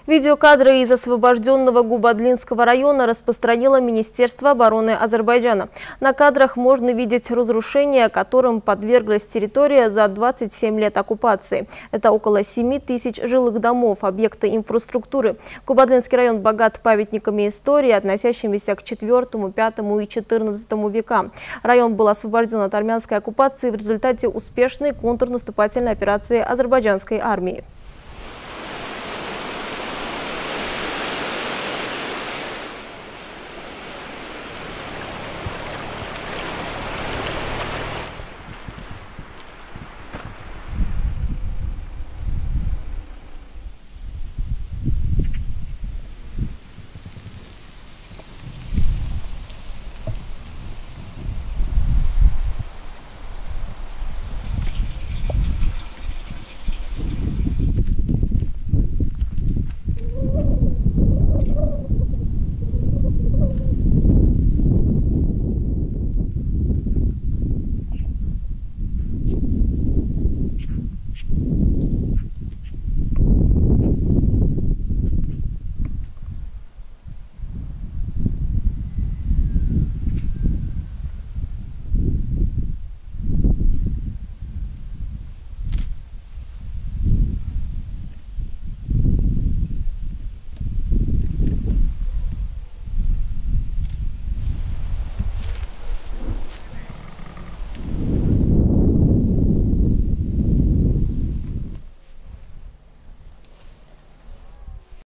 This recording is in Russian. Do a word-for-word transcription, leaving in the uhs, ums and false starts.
Видеокадры из освобожденного Губадлинского района распространило Министерство обороны Азербайджана. На кадрах можно видеть разрушения, которым подверглась территория за двадцать семь лет оккупации. Это около семи тысяч жилых домов, объекты инфраструктуры. Губадлинский район богат памятниками истории, относящимися к четвёртому, пятому и четырнадцатому векам. Район был освобожден от армянской оккупации в результате успешной контрнаступательной операции азербайджанской армии.